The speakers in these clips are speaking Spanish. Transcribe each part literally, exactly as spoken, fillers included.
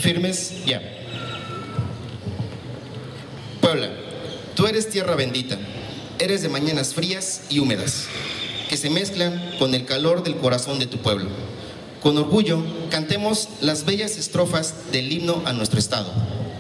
Firmes, ya. Puebla, tú eres tierra bendita, eres de mañanas frías y húmedas, que se mezclan con el calor del corazón de tu pueblo. Con orgullo, cantemos las bellas estrofas del himno a nuestro estado.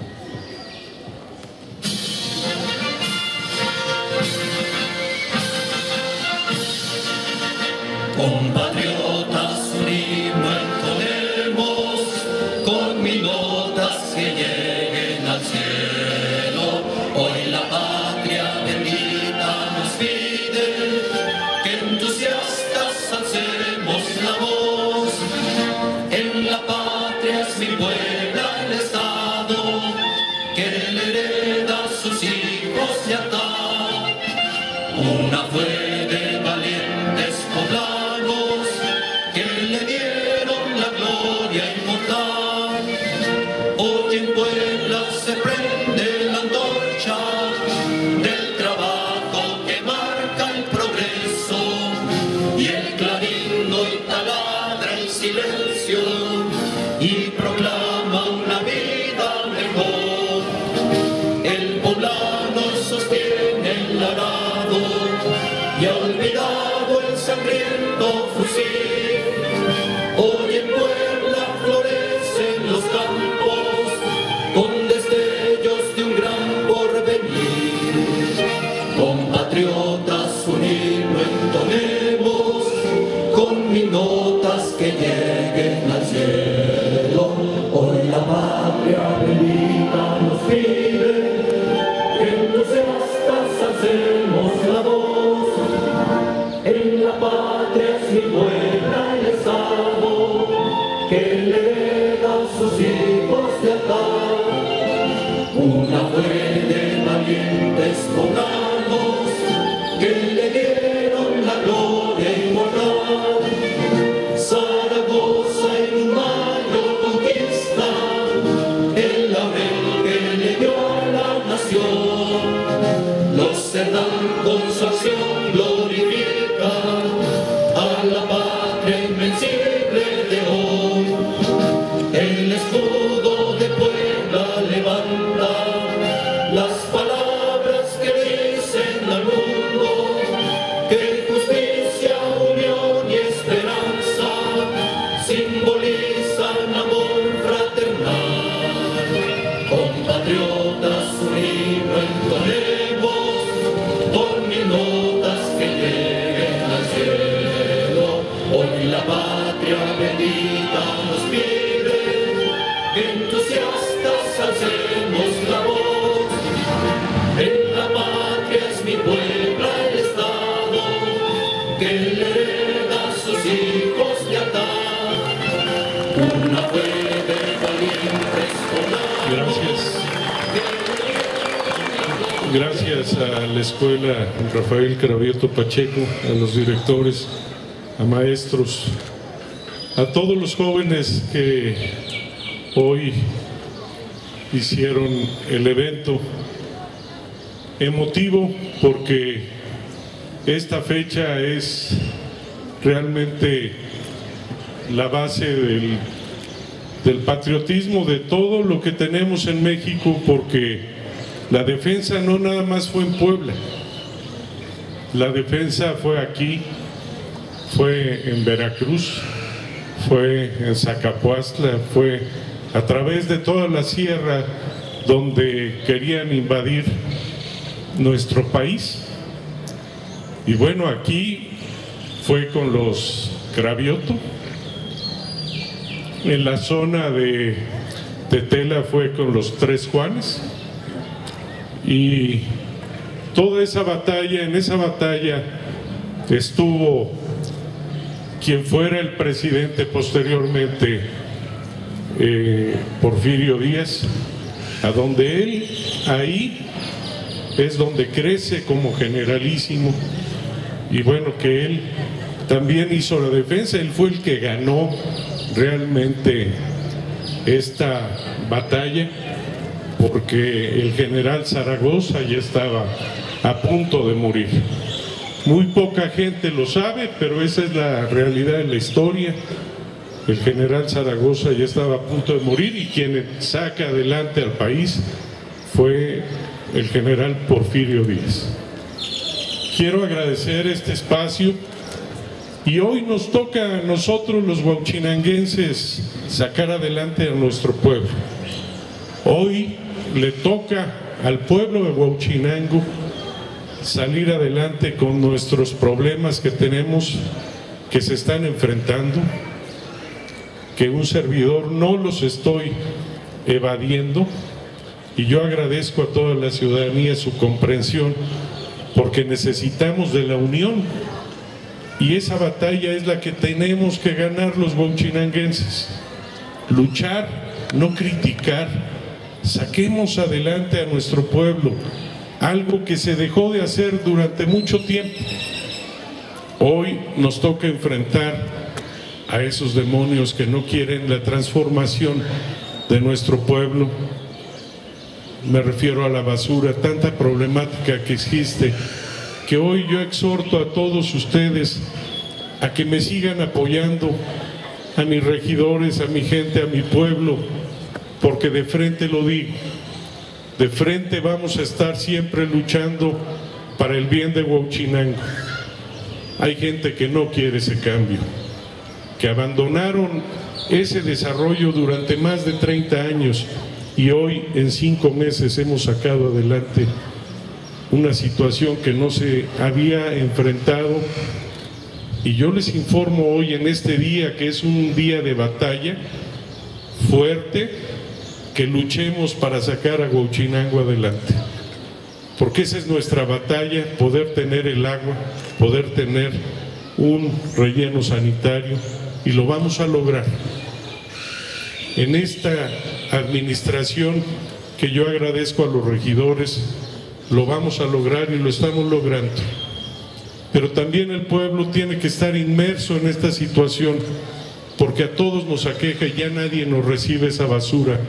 Compatriotas, unimos, entonemos con mil notas que lleguen al cielo. Hoy la patria bendita nos pide que entusiastas alcemos la voz. En la patria es mi Puebla el estado que le hereda a sus hijos de acá. Una fue de valientes poblanos que le dieron la gloria inmortal. Hoy en Puebla se prende la antorcha del trabajo que marca el progreso, y el clarín hoy taladra el silencio y proclama una vida mejor. El poblano sostiene el arado y ha olvidado el sangriento fusil. Hoy en Puebla florecen los campos con destellos de un gran porvenir. Compatriotas, un himno entonemos con mil notas que lleguen al cielo. Hoy la patria bendita nos pide que entusiastas alcemos la voz. En la patria es mi Puebla el estado que le hereda a sus hijos de acá. Una fue de valientes poblanos que le dieron la gloria inmortal. Zaragoza en un mayo conquista el laurel que le dio a la nación. Los Cerdán con su acción glorifican a la patria invencible de hoy. El escudo de Puebla levanta las palabras que dicen al mundo que justicia, unión y esperanza simbolizan amor fraternal. Compatriotas, un himno entonemos con mil notas que lleguen al cielo. Hoy la patria bendita nos pide que entusiastas alcemos la voz. En la patria es mi Puebla el estado que le hereda a sus hijos de acá. Una fue de valientes poblanos. Gracias. Gracias a la escuela Rafael Cravioto Pacheco, a los directores, a maestros, a todos los jóvenes que hoy hicieron el evento emotivo, porque esta fecha es realmente la base del, del patriotismo de todo lo que tenemos en México, porque la defensa no nada más fue en Puebla, la defensa fue aquí, fue en Veracruz, fue en Zacapuastla, fue a través de toda la sierra donde querían invadir nuestro país. Y bueno, aquí fue con los Cravioto, en la zona de Tetela fue con los Tres Juanes, y toda esa batalla, en esa batalla estuvo quien fuera el presidente posteriormente, eh, Porfirio Díaz, a donde él, ahí es donde crece como generalísimo, y bueno, que él también hizo la defensa, él fue el que ganó realmente esta batalla, porque el general Zaragoza ya estaba a punto de morir. Muy poca gente lo sabe, pero esa es la realidad de la historia. el general Zaragoza ya estaba a punto de morir y quien saca adelante al país fue el general Porfirio Díaz. Quiero agradecer este espacio y hoy nos toca a nosotros los huauchinanguenses sacar adelante a nuestro pueblo. Hoy le toca al pueblo de Huauchinango salir adelante con nuestros problemas que tenemos, que se están enfrentando, que un servidor no los estoy evadiendo, y yo agradezco a toda la ciudadanía su comprensión, porque necesitamos de la unión, y esa batalla es la que tenemos que ganar los huauchinanguenses. Luchar, no criticar, saquemos adelante a nuestro pueblo, algo que se dejó de hacer durante mucho tiempo. Hoy nos toca enfrentar a esos demonios que no quieren la transformación de nuestro pueblo. Me refiero a la basura, tanta problemática que existe, que hoy yo exhorto a todos ustedes a que me sigan apoyando, a mis regidores, a mi gente, a mi pueblo, porque de frente lo digo, de frente vamos a estar siempre luchando para el bien de Huauchinango. Hay gente que no quiere ese cambio, que abandonaron ese desarrollo durante más de treinta años y hoy en cinco meses hemos sacado adelante una situación que no se había enfrentado. Y yo les informo hoy en este día, que es un día de batalla fuerte, que luchemos para sacar a Huauchinango adelante, porque esa es nuestra batalla, poder tener el agua, poder tener un relleno sanitario, y lo vamos a lograr. En esta administración, que yo agradezco a los regidores, lo vamos a lograr y lo estamos logrando. Pero también el pueblo tiene que estar inmerso en esta situación, porque a todos nos aqueja y ya nadie nos recibe esa basura,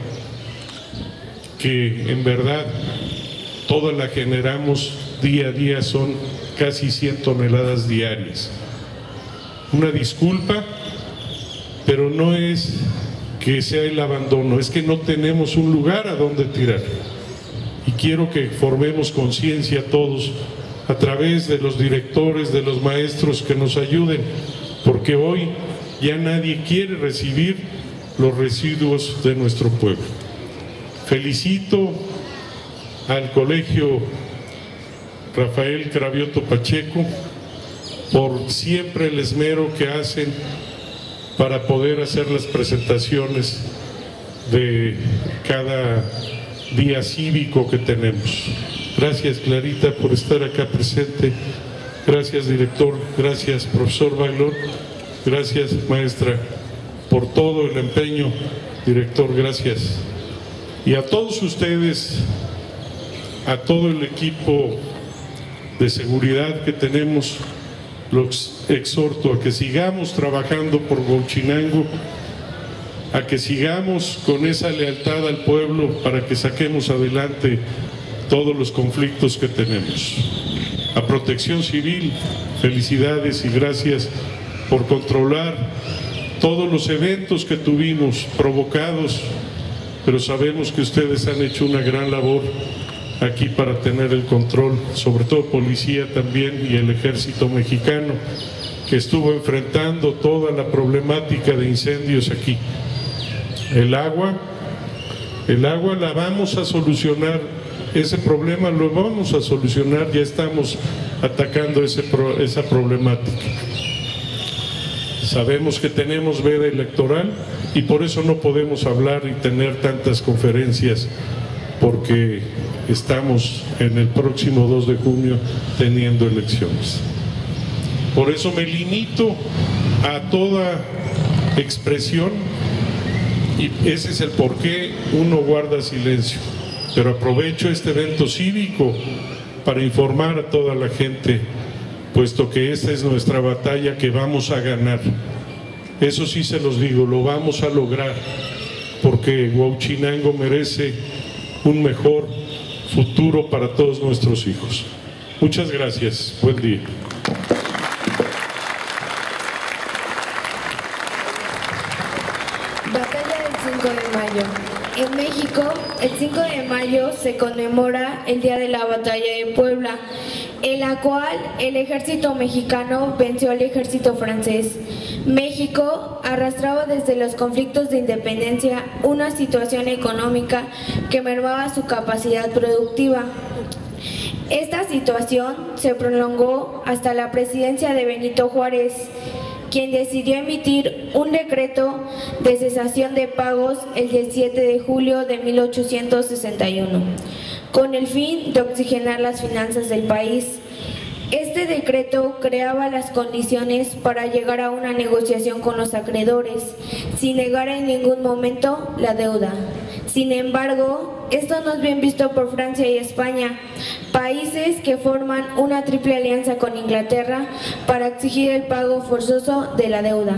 que en verdad toda la generamos día a día, son casi cien toneladas diarias. Una disculpa, pero no es que sea el abandono, es que no tenemos un lugar a donde tirar. Y quiero que formemos conciencia todos a través de los directores, de los maestros, que nos ayuden, porque hoy ya nadie quiere recibir los residuos de nuestro pueblo. Felicito al Colegio Rafael Cravioto Pacheco por siempre el esmero que hacen para poder hacer las presentaciones de cada día cívico que tenemos. Gracias, Clarita, por estar acá presente. Gracias, director. Gracias, profesor Baglor. Gracias, maestra, por todo el empeño. Director, gracias. Y a todos ustedes, a todo el equipo de seguridad que tenemos, los exhorto a que sigamos trabajando por Huauchinango, a que sigamos con esa lealtad al pueblo para que saquemos adelante todos los conflictos que tenemos. A Protección Civil, felicidades y gracias por controlar todos los eventos que tuvimos provocados, pero sabemos que ustedes han hecho una gran labor aquí para tener el control, sobre todo policía también y el ejército mexicano, que estuvo enfrentando toda la problemática de incendios aquí. El agua, el agua la vamos a solucionar, ese problema lo vamos a solucionar, ya estamos atacando ese, esa problemática. Sabemos que tenemos veda electoral y por eso no podemos hablar y tener tantas conferencias, porque estamos en el próximo dos de junio teniendo elecciones. Por eso me limito a toda expresión y ese es el por qué uno guarda silencio. Pero aprovecho este evento cívico para informar a toda la gente, puesto que esta es nuestra batalla que vamos a ganar. Eso sí se los digo, lo vamos a lograr, porque Huauchinango merece un mejor futuro para todos nuestros hijos. Muchas gracias, buen día. Batalla del cinco de mayo. En México, el cinco de mayo se conmemora el Día de la Batalla de Puebla, en la cual el ejército mexicano venció al ejército francés. México arrastraba desde los conflictos de independencia una situación económica que mermaba su capacidad productiva. Esta situación se prolongó hasta la presidencia de Benito Juárez, quien decidió emitir un decreto de cesación de pagos el diecisiete de julio de mil ochocientos sesenta y uno, con el fin de oxigenar las finanzas del país. Este decreto creaba las condiciones para llegar a una negociación con los acreedores, sin negar en ningún momento la deuda. Sin embargo, esto no es bien visto por Francia y España, países que forman una triple alianza con Inglaterra para exigir el pago forzoso de la deuda.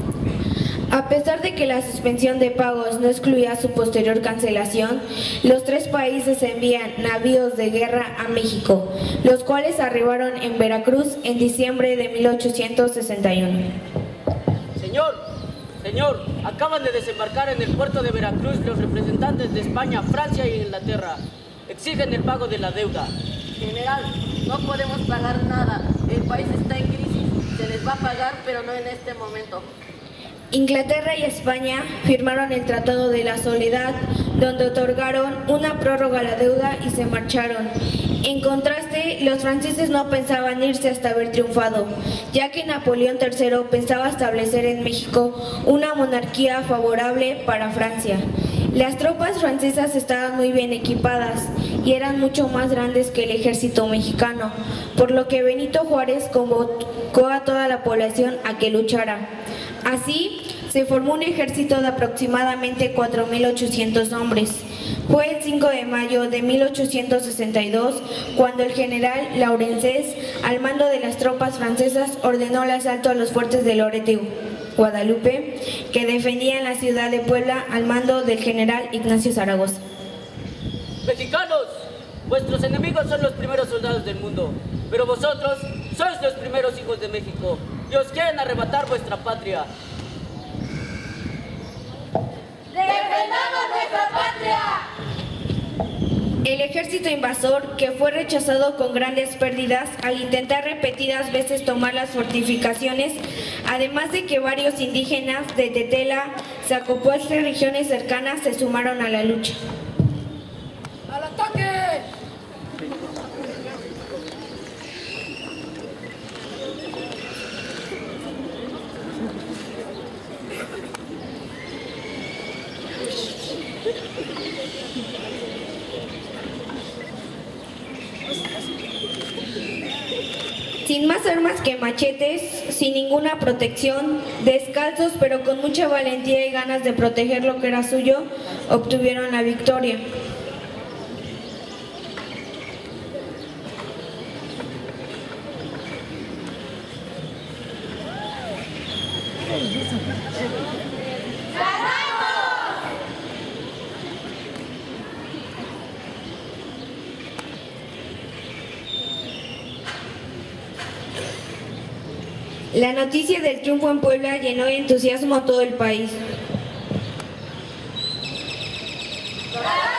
A pesar de que la suspensión de pagos no excluía su posterior cancelación, los tres países envían navíos de guerra a México, los cuales arribaron en Veracruz en diciembre de mil ochocientos sesenta y uno. Señor, señor, acaban de desembarcar en el puerto de Veracruz los representantes de España, Francia y Inglaterra. Exigen el pago de la deuda. General, no podemos pagar nada. El país está en crisis. Se les va a pagar, pero no en este momento. Inglaterra y España firmaron el Tratado de la Soledad, donde otorgaron una prórroga a la deuda y se marcharon. En contraste, los franceses no pensaban irse hasta haber triunfado, ya que Napoleón tercero pensaba establecer en México una monarquía favorable para Francia. Las tropas francesas estaban muy bien equipadas y eran mucho más grandes que el ejército mexicano, por lo que Benito Juárez convocó a toda la población a que luchara. Así, se formó un ejército de aproximadamente cuatro mil ochocientos hombres. Fue el cinco de mayo de mil ochocientos sesenta y dos cuando el general Laurencés, al mando de las tropas francesas, ordenó el asalto a los fuertes de Loreto y Guadalupe, que defendían la ciudad de Puebla al mando del general Ignacio Zaragoza. Mexicanos, vuestros enemigos son los primeros soldados del mundo, pero vosotros sois los primeros hijos de México y os quieren arrebatar vuestra patria. ¡Defendamos nuestra patria! El ejército invasor, que fue rechazado con grandes pérdidas al intentar repetidas veces tomar las fortificaciones, además de que varios indígenas de Tetela, Zacopuaxtla y regiones cercanas se sumaron a la lucha. ¡Al ataque! Sin más armas que machetes, sin ninguna protección, descalzos pero con mucha valentía y ganas de proteger lo que era suyo, obtuvieron la victoria. La noticia del triunfo en Puebla llenó de entusiasmo a todo el país. ¡Bravo!